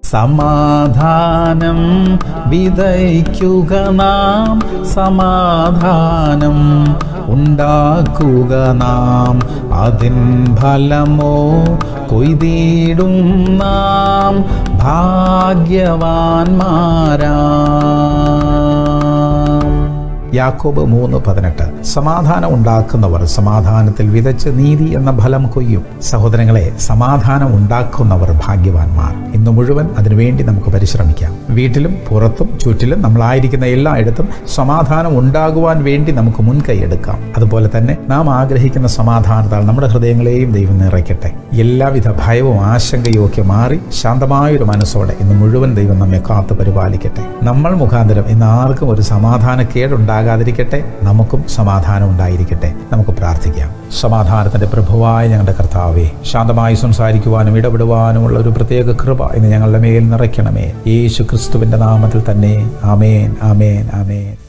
സമാധാനം വിതയ്ക്കുക നാം, സമാധാനം ഉണ്ടാക്കുക നാം, അതിൻ ഫലമോ കൊയ്തിടും നാം ഭാഗ്യവാന്മാരാം. യാക്കോബ് 3:18. സമാധാനം ഉണ്ടാക്കുന്നവർ സമാധാനത്തിൽ വിതച്ച് നീതി എന്ന ഫലം കൊയ്യും. സഹോദരങ്ങളെ, സമാധാനം ഉണ്ടാക്കുന്നവർ ഭാഗ്യവാന്മാർ. ഇന്ന് മുഴുവൻ അതിനുവേണ്ടി നമുക്ക് പരിശ്രമിക്കാം. വീട്ടിലും പുറത്തും ചുറ്റിലും നമ്മളായിരിക്കുന്ന എല്ലായിടത്തും സമാധാനം ഉണ്ടാകുവാൻ വേണ്ടി നമുക്ക് മുൻകൈ എടുക്കാം. അതുപോലെ തന്നെ നാം ആഗ്രഹിക്കുന്ന സമാധാനത്താൽ നമ്മുടെ ഹൃദയങ്ങളെയും ദൈവം നിറയ്ക്കട്ടെ. എല്ലാവിധ ഭയവും ആശങ്കയും ഒക്കെ മാറി ശാന്തമായൊരു മനസ്സോടെ ഇന്ന് മുഴുവൻ ദൈവം നമ്മെ കാത്തു പരിപാലിക്കട്ടെ. നമ്മൾ മുഖാന്തരം ഇന്ന് ആർക്കും ഒരു സമാധാനക്കേടുണ്ടാകാതിരിക്കട്ടെ. നമുക്കും സമാധാനം ഉണ്ടായിരിക്കട്ടെ. നമുക്ക് പ്രാർത്ഥിക്കാം. സമാധാനത്തിന്റെ പ്രഭുവായ ഞങ്ങളുടെ കർത്താവേ, ശാന്തമായി സംസാരിക്കുവാനും ഇടപെടുവാനുമുള്ള ഒരു പ്രത്യേക കൃപ ഇന്ന് ഞങ്ങളുടെ മേൽ നിറയ്ക്കണമേ. യേശു ക്രിസ്തുവിന്റെ നാമത്തിൽ തന്നെ. ആമേൻ, ആമേൻ, ആമേൻ.